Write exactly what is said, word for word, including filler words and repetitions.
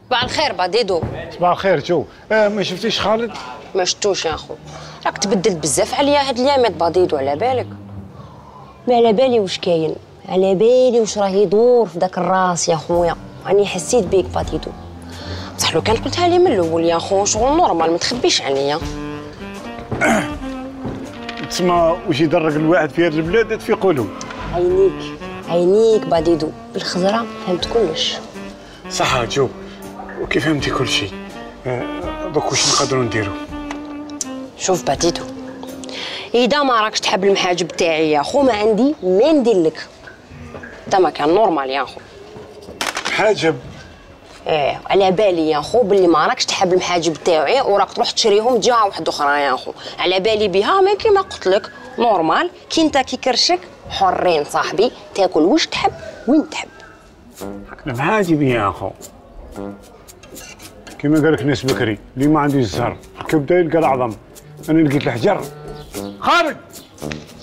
صباح الخير بديدو. صباح الخير. شو آه ما شفتيش خالد؟ ما شفتوش يا اخو، راك تبدلت بزاف عليا هاد الايامات بديدو، على بالك؟ ما على بالي واش كاين، على بالي واش راه يدور في داك الراس يا خويا. راني حسيت بيك بديدو، بصح لو كان قلتها لي من الاول يا خو شغل نورمال ما تخبيش عليا. تسمى واش يدرك الواحد في هاد البلاد تفيقوا له. عينيك عينيك بديدو، بالخزره فهمت كلش. صح جو، وكيف فهمتي كل شيء. آه دوك واش نقدروا نديروا؟ شوف بديدو، اذا ما راكش تحب المحاجب تاعي يا خو ما عندي ما ندير لك. دا ما كان نورمال يا خو. حاجب؟ ايه على بالي يا خو باللي ما راكش تحب المحاجب تاعي وراك تروح تشريهم جهه واحده اخرى يا خو، على بالي بها. ما كيما قلت لك نورمال، كي انت كي كرشك حرين صاحبي، تاكل واش تحب وين تحب. المحاجب يا اخو كيما قال لك ناس بكري، اللي ما عندي الزهر ركب دا يلقى العظم. انا لقيت الحجر خارج.